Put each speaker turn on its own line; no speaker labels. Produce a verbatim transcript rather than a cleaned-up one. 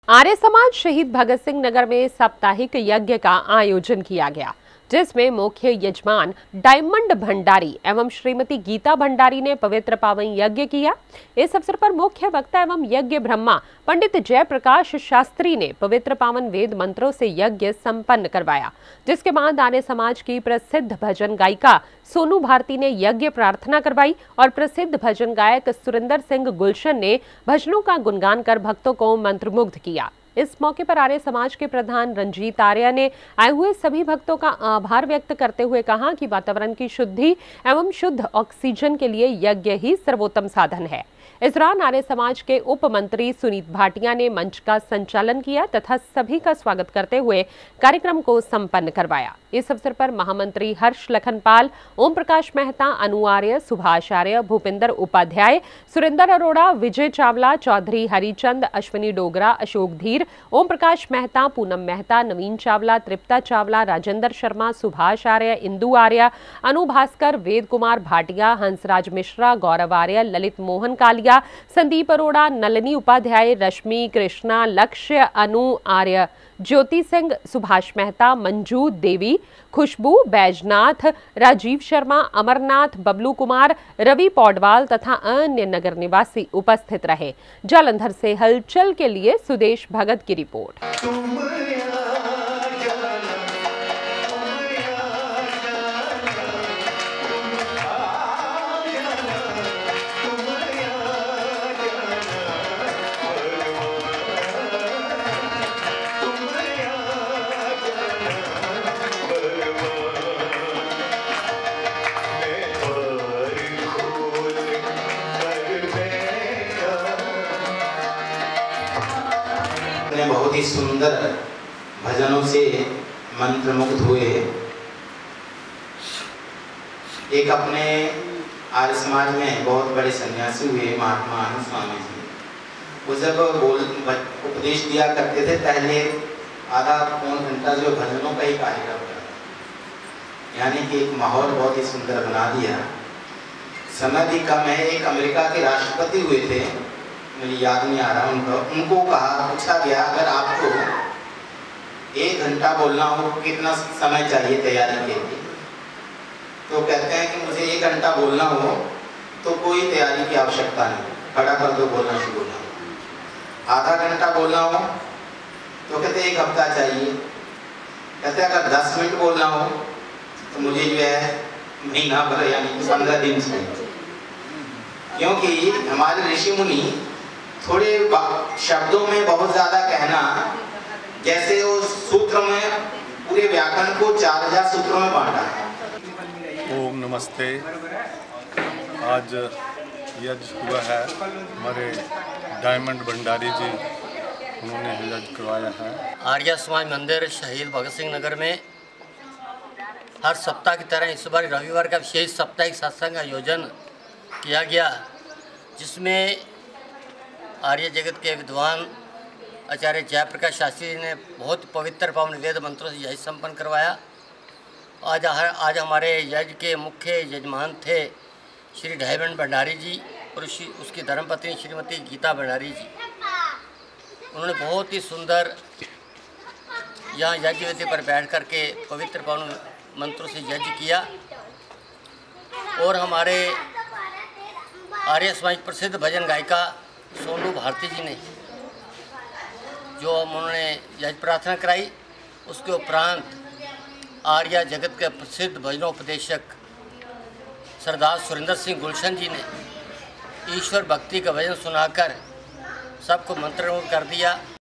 आर्य समाज शहीद भगत सिंह नगर में साप्ताहिक यज्ञ का आयोजन किया गया, जिसमें मुख्य यजमान डायमंड भंडारी एवं श्रीमती गीता भंडारी ने पवित्र पावन यज्ञ किया। इस अवसर पर मुख्य वक्ता एवं यज्ञ ब्रह्मा पंडित जयप्रकाश शास्त्री ने पवित्र पावन वेद मंत्रों से यज्ञ संपन्न करवाया, जिसके बाद आर्य समाज की प्रसिद्ध भजन गायिका सोनू भारती ने यज्ञ प्रार्थना करवाई और प्रसिद्ध भजन गायक सुरेंद्र सिंह गुलशन ने भजनों का गुणगान कर भक्तों को मंत्रमुग्ध किया। इस मौके पर आर्य समाज के प्रधान रंजीत आर्य ने आए हुए सभी भक्तों का आभार व्यक्त करते हुए कहा कि वातावरण की शुद्धि एवं शुद्ध ऑक्सीजन के लिए यज्ञ ही सर्वोत्तम साधन है। इस दौरान आर्य समाज के उप मंत्री सुनीत भाटिया ने मंच का संचालन किया तथा सभी का स्वागत करते हुए कार्यक्रम को संपन्न करवाया। इस अवसर पर महामंत्री हर्ष लखनपाल, ओम प्रकाश मेहता, अनु आर्य, सुभाष आर्य, भूपिंदर उपाध्याय, सुरेंद्र अरोड़ा, विजय चावला, चौधरी हरिचंद, अश्विनी डोगरा, अशोक धीर, ओम प्रकाश मेहता, पूनम मेहता, नवीन चावला, तृप्ता चावला, राजेंद्र शर्मा, सुभाष आर्य, इंदु आर्य, अनु भास्कर, वेद कुमार भाटिया, हंसराज मिश्रा, गौरव आर्य, ललित मोहन कालिया, संदीप अरोड़ा, नलिनी उपाध्याय, रश्मि, कृष्णा, लक्ष्य, अनु आर्य, ज्योति सिंह, सुभाष मेहता, मंजू देवी, खुशबू, बैजनाथ, राजीव शर्मा, अमरनाथ, बबलू कुमार, रवि पौडवाल तथा अन्य नगर निवासी उपस्थित रहे। जालंधर से हलचल के लिए सुदेश भगत की रिपोर्ट।
बहुत ही सुंदर भजनों से मंत्रमुग्ध हुए। एक अपने आर्य समाज में बहुत बड़े सन्यासी हुए महात्मा आनंद स्वामी जी, वो जब बोल उपदेश दिया करते थे, पहले आधा पौन घंटा जो भजनों का ही कार्यक्रम था, यानी कि एक माहौल बहुत ही सुंदर बना दिया। समय भी कम है। एक अमेरिका के राष्ट्रपति हुए थे, मुझे याद नहीं आ रहा उनको, उनको कहा पूछा गया अगर आपको एक घंटा बोलना हो कितना समय चाहिए तैयारी के लिए, तो कहते हैं कि मुझे एक घंटा बोलना हो तो कोई तैयारी की आवश्यकता नहीं, खड़ा कर दो, बोलना शुरू करना। आधा घंटा बोलना हो तो कहते एक हफ्ता चाहिए। कहते अगर दस मिनट बोलना हो तो मुझे जो है महीना भर यानी पंद्रह दिन चाहिए, क्योंकि हमारे ऋषि मुनि थोड़े शब्दों में बहुत ज्यादा कहना, जैसे वो सूत्र में पूरे व्याकरण को चार हजार सूत्रों में बांटा है।
ओम नमस्ते। आज यज्ञ हुआ है, हमारे डायमंड भंडारी जी उन्होंने यज्ञ करवाया है।
आर्य समाज मंदिर शहीद भगत सिंह नगर में हर सप्ताह की तरह इस बार रविवार का विशेष साप्ताहिक सत्संग आयोजन किया गया, जिसमें आर्य जगत के विद्वान आचार्य जयप्रकाश शास्त्री ने बहुत पवित्र पावन वेद मंत्रों से यज्ञ संपन्न करवाया। आज आज हमारे यज्ञ के मुख्य यजमान थे श्री डायमंड भंडारी जी और उसकी धर्मपत्नी श्रीमती गीता भंडारी जी। उन्होंने बहुत ही सुंदर यहाँ यज्ञ वेदी पर बैठ कर के पवित्र पावन मंत्रों से यज्ञ किया। और हमारे आर्य समाज प्रसिद्ध भजन गायिका सोनू भारती जी ने जो उन्होंने यज्ञ प्रार्थना कराई, उसके उपरांत आर्य जगत के प्रसिद्ध भजनोपदेशक सरदार सुरेंद्र सिंह गुलशन जी ने ईश्वर भक्ति का भजन सुनाकर सबको मंत्रमुग्ध कर दिया।